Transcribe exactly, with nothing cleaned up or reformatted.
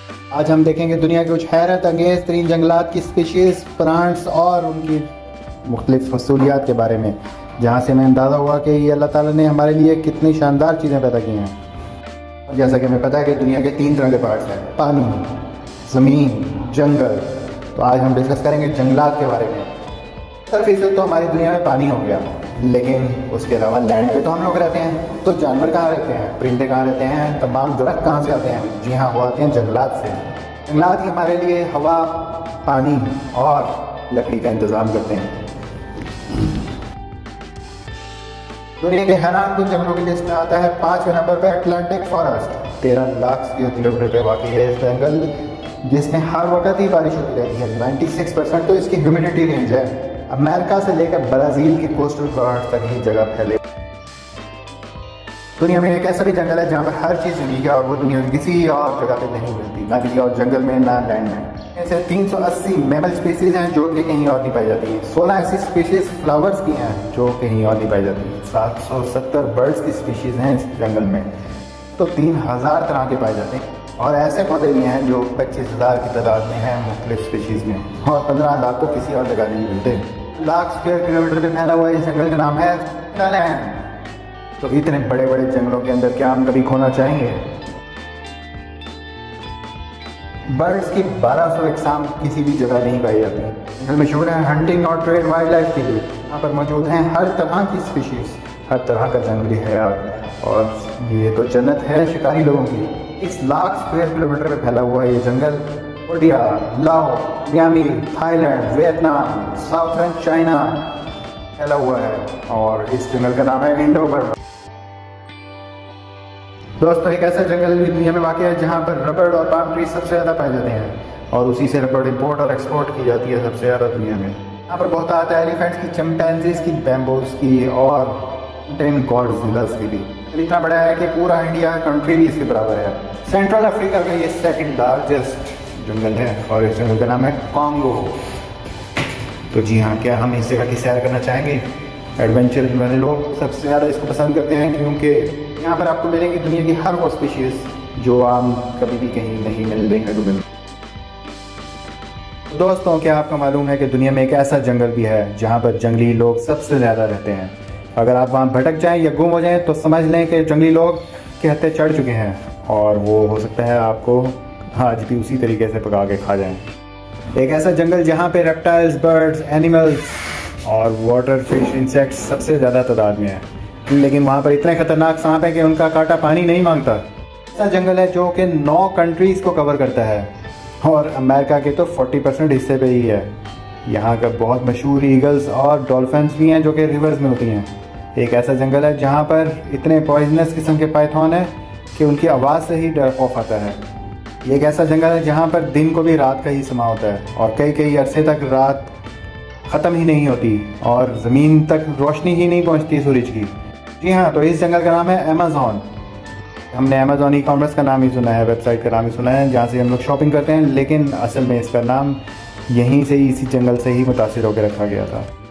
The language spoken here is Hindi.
आज हम देखेंगे दुनिया के कुछ हैरत अंगेज तरीन जंगलात की स्पीशीज़, प्लांट्स और उनकी मुख्तलिफ फसूलियात के बारे में, जहाँ से हमें अंदाज़ा हुआ कि ये अल्लाह ताला ने हमारे लिए कितनी शानदार चीज़ें पैदा की हैं। जैसा कि हमें पता है कि दुनिया के तीन तरह के पार्ट्स हैं, पानी, ज़मीन, जंगल। तो आज हम डिस्कस करेंगे जंगलात के बारे में। सत्तर फीसद तो हमारी दुनिया में पानी हो गया, लेकिन उसके अलावा लैंड पे तो हम लोग रहते हैं। तो जानवर कहाँ रहते हैं, परिंदे कहाँ रहते हैं, तमाम दरख्त कहाँ से आते हैं? जी हाँ, वो आते हैं जंगलात से। जंगलात ही हमारे लिए हवा, पानी और लकड़ी का इंतज़ाम करते हैं। दुनिया के हैरान कुछ जंगलों की लिस्ट में आता है पाँचवें नंबर पर अटलांटिक फॉरेस्ट। तेरह लाख किलोमीटर पे वाक़ई है इस जंगल, जिसमें हर वक्त ही बारिश होती रहती है। छियानवे परसेंट तो इसकी ह्यूमिडिटी रेंज है। अमेरिका से लेकर ब्राज़ील की कोस्टल पहाड़ तक ही जगह फैले। दुनिया में एक ऐसा भी जंगल है जहाँ पर हर चीज़ यूनिक है और वो दुनिया की किसी और जगह पे नहीं मिलती, ना किसी और जंगल में, ना लैंड में। ऐसे तीन सौ अस्सी मैमल स्पीसीज हैं जो कि कहीं और नहीं पाई जाती हैं। सोलह ऐसी स्पीशीज फ्लावर्स की हैं जो कहीं और नहीं पाई जाती हैं। सात सौ सत्तर बर्ड्स की स्पीशीज हैं इस जंगल में, तो तीन हज़ार तरह के पाए जाते हैं। और ऐसे पौधे भी हैं जो पच्चीस हज़ार की तादाद में हैं मुख्तलिफ स्पीशीज़ में, और पंद्रह लाख को किसी और जगह नहीं मिलते। लाख स्क्वायर किलोमीटर में फैला हुआ इस जंगल का नाम है नागालैंड। तो इतने बड़े बड़े जंगलों के अंदर क्या हम कभी खोना चाहेंगे? बर्ड्स की बारह सौ इकसाम किसी भी जगह नहीं पाई जाती। जंगल मशहूर है हंटिंग और ट्रेड वाइल्ड लाइफ के लिए। यहाँ पर मौजूद हैं हर तरह की स्पीशीज़, हर तरह का जंगली हयात, और ये तो जन्नत है शिकारी लोगों की। इस लाख स्क्वायर किलोमीटर में फैला हुआ ये जंगल Korea, Laos, Myanmar, Thailand, Vietnam, southern China फैला हुआ है, और इस जंगल का नाम है इंडो बर्मा। दोस्तों, एक ऐसा जंगल दुनिया में वाक़ है जहाँ पर रबड़ और पाम ट्री सबसे ज़्यादा पाए जाते हैं, और उसी से रबड़ इंपोर्ट और एक्सपोर्ट की जाती है सबसे ज़्यादा दुनिया में। यहाँ पर बहुत आता है एलिफेंट्स की, चिंपैंजीज की, बैम्बूज की और टेन गॉडजिलास की भी। इतना बड़ा है कि पूरा इंडिया कंट्री भी इसके बराबर है। सेंट्रल अफ्रीका का ये सेकंड लार्जेस्ट जंगल है, और इस जंगल का नाम है कॉन्गो। तो जी हाँ, क्या हम इस जगह की सैर करना चाहेंगे? एडवेंचर वाले लोग सबसे ज़्यादा इसको पसंद करते हैं, क्योंकि यहाँ पर आपको मिलेंगी दुनिया की हर वो स्पीशीज़ जो आम कभी भी कहीं नहीं मिल रही है। दोस्तों, क्या आपको मालूम है कि दुनिया में एक ऐसा जंगल भी है जहाँ पर जंगली लोग सबसे ज़्यादा रहते हैं? अगर आप वहाँ भटक जाएं या गुम हो जाएं तो समझ लें कि जंगली लोग के हत्थे चढ़ चुके हैं, और वो हो सकता है आपको आज भी उसी तरीके से पका के खा जाएं। एक ऐसा जंगल जहाँ पे रेप्टाइल्स, बर्ड्स, एनिमल्स और वाटर फिश, इंसेक्ट्स सबसे ज़्यादा तादाद में है, लेकिन वहाँ पर इतने ख़तरनाक सांप हैं कि उनका कांटा पानी नहीं मांगता। ऐसा जंगल है जो कि नौ कंट्रीज़ को कवर करता है, और अमेरिका के तो चालीस परसेंट हिस्से पे ही है। यहाँ का बहुत मशहूर ईगल्स और डॉल्फिन्स भी हैं जो कि रिवर्स में होती हैं। एक ऐसा जंगल है जहाँ पर इतने पॉइजनस किस्म के पाइथन हैं कि उनकी आवाज़ से ही डर खौफ आता है। ये एक ऐसा जंगल है जहाँ पर दिन को भी रात का ही समा होता है, और कई कई अरसे तक रात ख़त्म ही नहीं होती और ज़मीन तक रोशनी ही नहीं पहुँचती सूरज की। जी हाँ, तो इस जंगल का नाम है अमेज़ॉन। हमने अमेज़ॉन ई कॉमर्स का नाम ही सुना है, वेबसाइट का नाम ही सुना है, जहाँ से हम लोग शॉपिंग करते हैं, लेकिन असल में इसका नाम यहीं से ही, इसी जंगल से ही मुतासिर होकर रखा गया था।